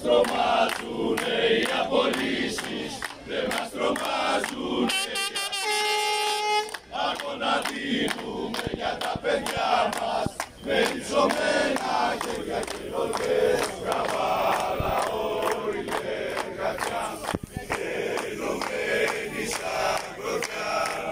τρομάζουνε οι απολύσεις, δεν μας τρομάζουνε αγώνα δίνουμε για τα παιδιά μας, με ριζωμένα χέρια και λογές, καβάλα όλη εργατιά, ενωμένη σαν γροθιά.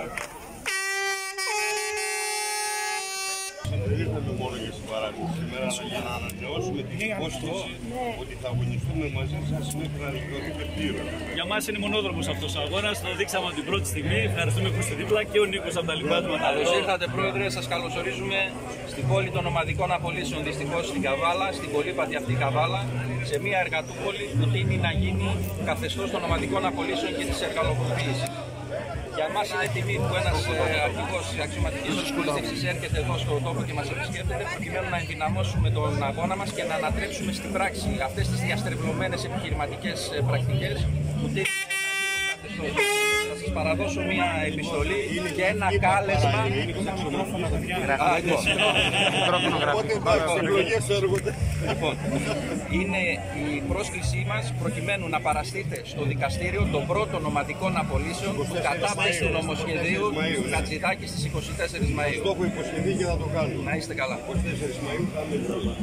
Δεν ήρθαμε μόνο για συμπαράσταση σήμερα, αλλά για να ανανεώσουμε την υπόσχεση ότι θα αγωνιστούμε μαζί σας μέχρι να δικαιωθείτε πλήρως. Για μας είναι μονόδρομος αυτός ο αγώνας, το δείξαμε από την πρώτη στιγμή. Ευχαριστούμε που είστε δίπλα και ο Νίκος από τα λοιπά του. Καλώς ήρθατε, Πρόεδρε. Σας καλωσορίζουμε στην πόλη των ομαδικών απολύσεων, δυστυχώς στην Καβάλα, στην πολύπατη αυτή Καβάλα, σε μια εργατούπολη που τείνει να γίνει καθεστώς των ομαδικών απολύσεων και της εργαλοποποίησης. Για μας είναι τιμή που ένας αρχηγός αξιωματικής εκπαίδευσης έρχεται εδώ στον τόπο και μας επισκέπτεται, προκειμένου να ενδυναμώσουμε τον αγώνα μας και να ανατρέψουμε στην πράξη αυτές τις διαστρεβλωμένες επιχειρηματικές πρακτικές που τείνουν να γίνουν καθεστώς. Θα σας παραδώσω μια επιστολή και ένα κάλεσμα. Λοιπόν, είναι η πρόσκλησή μας προκειμένου να παραστείτε στο δικαστήριο των πρώτων ομαδικών απολύσεων του κατάπτυση του νομοσχεδίου Χατζηδάκη στις 24 Μαΐου. Το έχω υποσχεθεί και θα το κάνω. Να είστε καλά. 24 Μαΐου θα είμαι